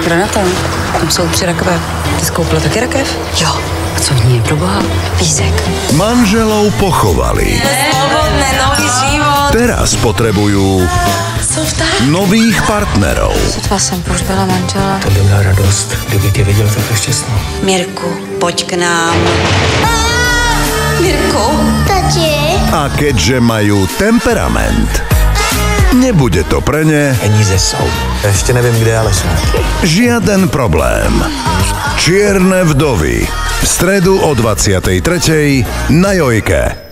Renata, tam jsou 3 rakve. Ty skoupila taky rakev? Jo. A co v ní je, proboha? Písek. Manželov pochovali. Slobodné, nový život. Teraz potrebujú nových partnerov. Sotva jsem pohřbila manžela. To by byla radost, kdyby tě viděl takhle šťastnou. Mirku, pojď k nám. Mirku. Tati. A keďže majú temperament, nebude to pre ne Peníze jsou. Ještě nevím, kde, ale jsou. žiaden problém. Čierne vdovy. V stredu o 23:00 na Jojke.